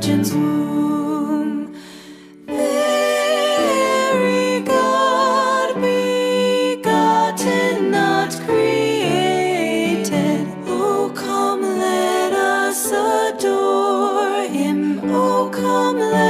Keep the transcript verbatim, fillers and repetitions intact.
Virgin's womb. Very God begotten, not created. Oh, come, let us adore him. Oh, come, let